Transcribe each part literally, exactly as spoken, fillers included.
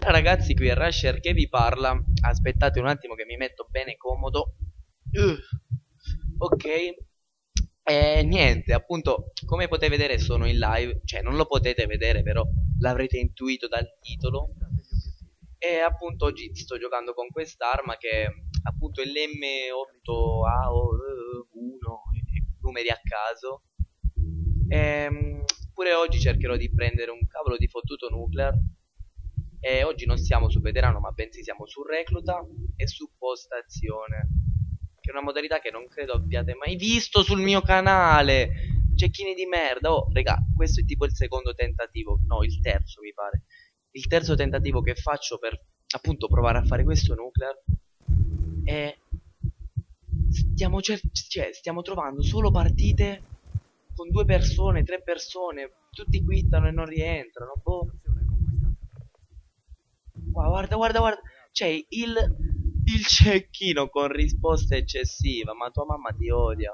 Allora ragazzi, qui è Rusher che vi parla. Aspettate un attimo che mi metto bene comodo. Uh, ok. E niente, appunto, come potete vedere sono in live. Cioè, non lo potete vedere, però l'avrete intuito dal titolo. E appunto oggi sto giocando con quest'arma che è appunto l'M otto A uno, numeri a caso. Ehm, pure oggi cercherò di prendere un cavolo di fottuto nuclear. E oggi non siamo su veterano, ma bensì siamo su recluta e su postazione, che è una modalità che non credo abbiate mai visto sul mio canale. Cecchini di merda. Oh, raga, questo è tipo il secondo tentativo, no, il terzo mi pare. Il terzo tentativo che faccio per appunto provare a fare questo nuclear. E stiamo, cioè, stiamo trovando solo partite con due persone, tre persone, tutti quittano e non rientrano. Boh. Wow, guarda, guarda, guarda. C'è il, il cecchino con risposta eccessiva, ma tua mamma ti odia.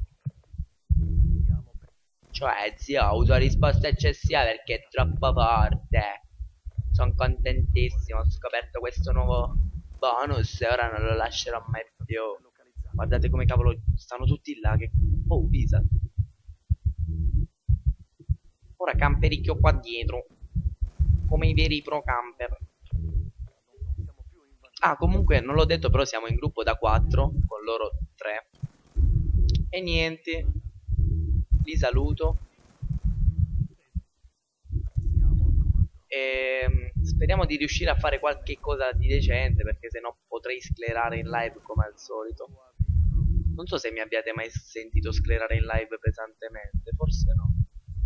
Cioè, zio, uso risposta eccessiva perché è troppo forte. Sono contentissimo, ho scoperto questo nuovo bonus e ora non lo lascerò mai più. Guardate come cavolo stanno tutti là. Che... Oh, Visa. Ora campericchio qua dietro, come i veri pro camper. Ah, comunque non l'ho detto, però siamo in gruppo da quattro, con loro tre. E niente, li saluto. E speriamo di riuscire a fare qualche cosa di decente, perché sennò potrei sclerare in live come al solito. Non so se mi abbiate mai sentito sclerare in live pesantemente, forse no.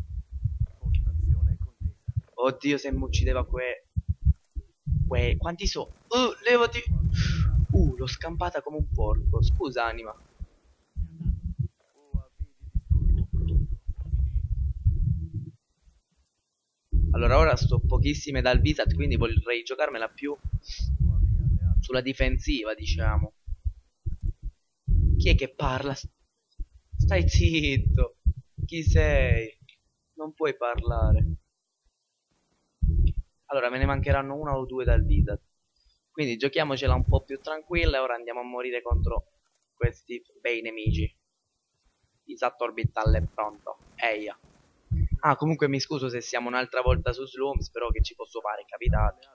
Oddio, se mi uccideva que... que... Quanti sono? Uh, levati! Uh, l'ho scampata come un porco. Scusa, anima. Allora, ora sto pochissime dal Visat, quindi vorrei giocarmela più sulla difensiva, diciamo. Chi è che parla? Stai zitto. Chi sei? Non puoi parlare. Allora, me ne mancheranno una o due dal Visat. Quindi giochiamocela un po' più tranquilla e ora andiamo a morire contro questi bei nemici. Isatto orbitale è pronto. Eia. Ah, comunque mi scuso se siamo un'altra volta su Slums, però che ci posso fare, è capitato.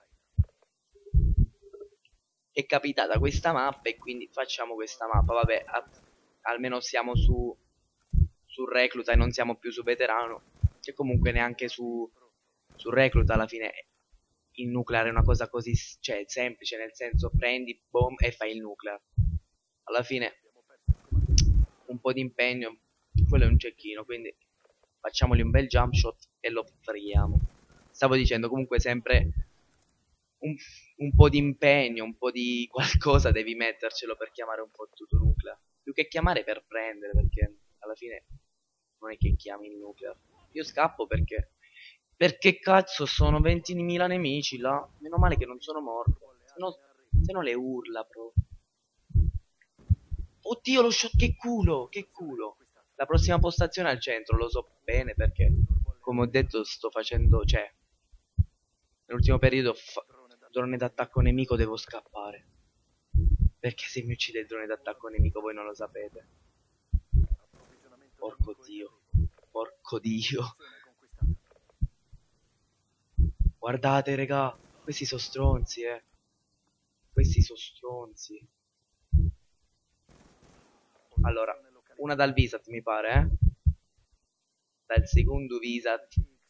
È capitata questa mappa e quindi facciamo questa mappa. Vabbè, a, almeno siamo su, su Recluta e non siamo più su Veterano. Che comunque neanche su, su Recluta alla fine il nucleare è una cosa così, cioè, semplice, nel senso prendi, boom, e fai il nucleare. Alla fine un po' di impegno, quello è un cecchino, quindi facciamogli un bel jump shot e lo friamo. Stavo dicendo comunque sempre un, un po' di impegno, un po' di qualcosa devi mettercelo per chiamare un fottuto nuclear. Più che chiamare per prendere, perché alla fine non è che chiami il nuclear. Io scappo perché... Perché cazzo sono ventimila nemici là. Meno male che non sono morto. Se no, se no le urla proprio. Oddio lo shot, che culo, che culo. La prossima postazione al centro, lo so bene perché, come ho detto, sto facendo, cioè, nell'ultimo periodo, drone d'attacco nemico, devo scappare. Perché se mi uccide il drone d'attacco nemico voi non lo sapete. Porco dio, porco dio. Guardate, raga, questi sono stronzi, eh. Questi sono stronzi. Allora, una dal Visat mi pare, eh. Dal secondo Visat.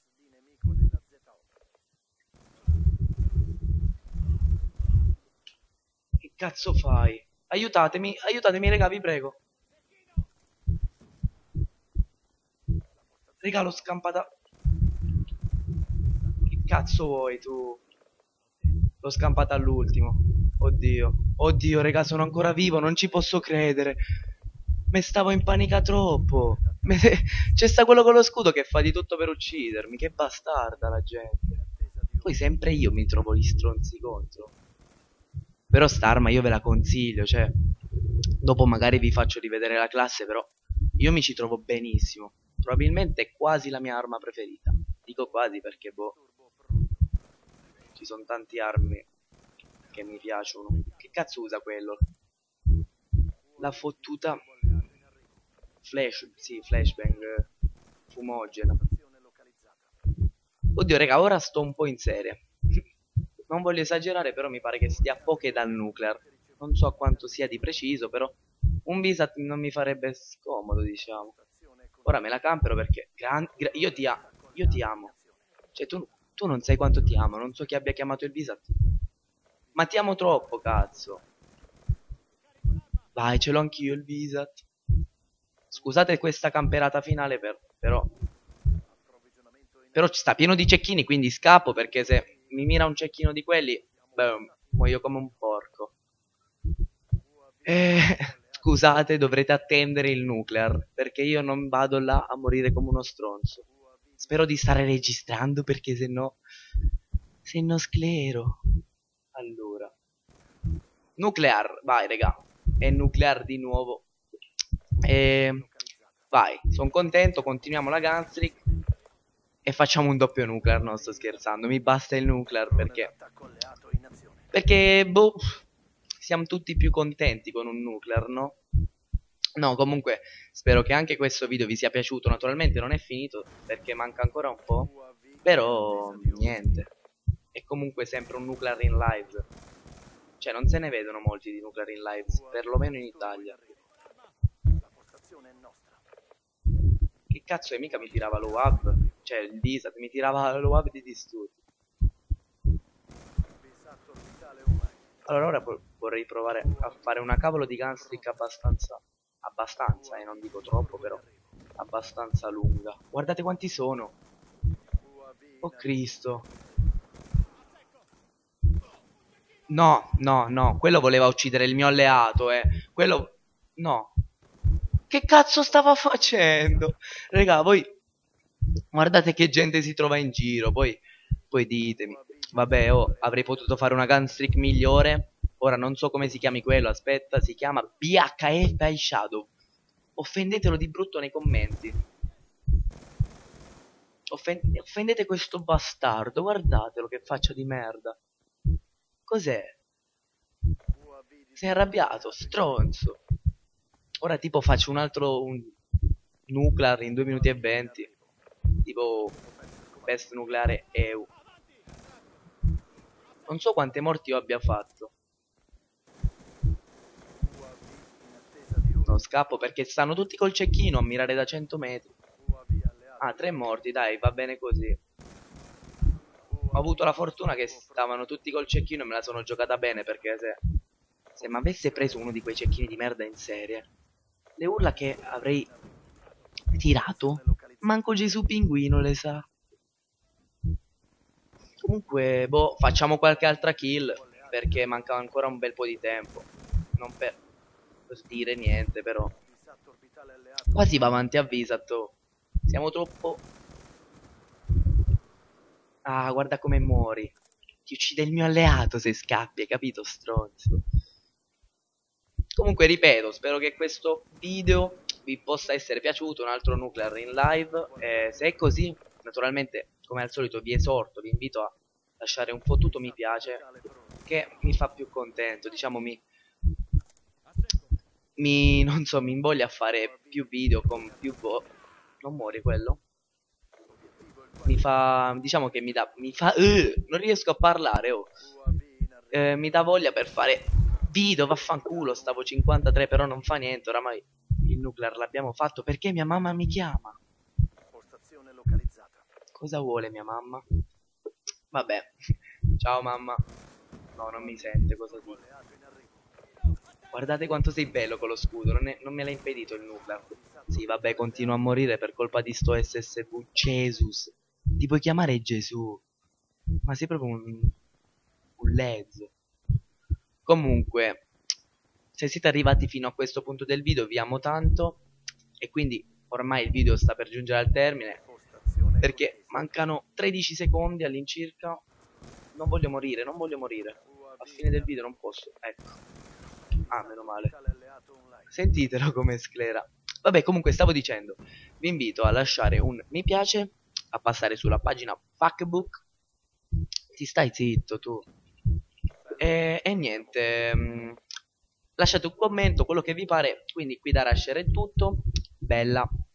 Che cazzo fai? Aiutatemi, aiutatemi, raga, vi prego. Raga, l'ho scampata. Che cazzo vuoi tu? L'ho scampata all'ultimo. Oddio. Oddio, raga, sono ancora vivo, non ci posso credere. Me stavo in panica troppo. Me... C'è sta quello con lo scudo che fa di tutto per uccidermi. Che bastarda la gente. Poi sempre io mi trovo gli stronzi contro. Però sta arma io ve la consiglio, cioè... Dopo magari vi faccio rivedere la classe, però... Io mi ci trovo benissimo. Probabilmente è quasi la mia arma preferita. Dico quasi perché, boh... ci sono tante armi che mi piacciono. Che cazzo usa quello? La fottuta flash, sì, flashbang eh, fumogena. Oddio, raga, ora sto un po' in serie. Non voglio esagerare, però mi pare che stia poche dal nuclear. Non so quanto sia di preciso, però un Visat non mi farebbe scomodo, diciamo. Ora me la campero perché gran, gra io, ti a io ti amo. Cioè, tu, tu non sai quanto ti amo. Non so chi abbia chiamato il Visat. Ma ti amo troppo, cazzo. Vai, ce l'ho anch'io il Visat. Scusate questa camperata finale, per, però... Però ci sta pieno di cecchini, quindi scappo, perché se mi mira un cecchino di quelli, beh, muoio come un porco. Eh, scusate, dovrete attendere il nuclear, perché io non vado là a morire come uno stronzo. Spero di stare registrando, perché se no... Se no sclero. Allora. Nuclear, vai, raga. È nuclear di nuovo. E... Vai, sono contento, continuiamo la gunstreak. E facciamo un doppio nuclear, non sto scherzando. Mi basta il nuclear perché... Perché, boh... Siamo tutti più contenti con un nuclear, no? No, comunque, spero che anche questo video vi sia piaciuto. Naturalmente non è finito, perché manca ancora un po'. Però, niente. È comunque sempre un nuclear in live. Cioè, non se ne vedono molti di nuclear in live, perlomeno in Italia. Che cazzo è? Mica mi tirava lo W A V. Cioè, il Visat mi tirava lo W A V di disturbi. Allora, ora vorrei provare a fare una cavolo di gunstreak abbastanza... Abbastanza, e eh, non dico troppo, però... Abbastanza lunga. Guardate quanti sono. Oh Cristo. No, no, no. Quello voleva uccidere il mio alleato, eh. Quello... No. Che cazzo stava facendo? Raga, voi... Guardate che gente si trova in giro. Poi... Poi ditemi. Vabbè, oh, avrei potuto fare una gunstreak migliore. Ora non so come si chiami quello. Aspetta, si chiama B H F I Shadow. Offendetelo di brutto nei commenti. Offen offendete questo bastardo. Guardatelo che faccia di merda. Cos'è? Sei arrabbiato, stronzo. Ora tipo faccio un altro un nuclear in due minuti e venti. Tipo best nucleare E U. Non so quante morti io abbia fatto. No, scappo perché stanno tutti col cecchino a mirare da cento metri. Ah, tre morti, dai, va bene così. Ho avuto la fortuna che stavano tutti col cecchino e me la sono giocata bene, perché se, se mi avesse preso uno di quei cecchini di merda in serie, le urla che avrei tirato, manco Gesù Pinguino le sa. Comunque, boh, facciamo qualche altra kill, perché manca ancora un bel po' di tempo. Non per, per dire niente, però. Qua si va avanti a Visat. Siamo troppo... Ah, guarda come muori. Ti uccide il mio alleato se scappi, hai capito, stronzo? Comunque, ripeto, spero che questo video vi possa essere piaciuto, un altro nuclear in live. Eh, se è così, naturalmente, come al solito, vi esorto, vi invito a lasciare un fottuto mi piace, che mi fa più contento, diciamo, mi... mi non so, mi invoglia a fare più video con più vo... Non muore quello? Mi fa, diciamo che mi dà, mi fa, uh, non riesco a parlare, oh. Eh, mi dà voglia per fare video, vaffanculo, stavo cinquantatré, però non fa niente, oramai il nuclear l'abbiamo fatto, perché mia mamma mi chiama. Cosa vuole mia mamma? Vabbè, ciao mamma. No, non mi sente, cosa dico. Guardate quanto sei bello con lo scudo, non, è, non me l'ha impedito il nuclear. Sì, vabbè, continuo a morire per colpa di sto S S V. Jesus. Ti puoi chiamare Gesù. Ma sei proprio un, un lezzo. Comunque, se siete arrivati fino a questo punto del video, vi amo tanto. E quindi ormai il video sta per giungere al termine, perché mancano tredici secondi all'incirca. Non voglio morire, non voglio morire. A fine del video non posso. Ecco. Ah, meno male. Sentitelo come sclera. Vabbè, comunque stavo dicendo, vi invito a lasciare un mi piace, a passare sulla pagina Fuckbook, Ti stai zitto tu. E, e niente, mm, lasciate un commento, quello che vi pare. Quindi qui da Rusher è tutto. Bella.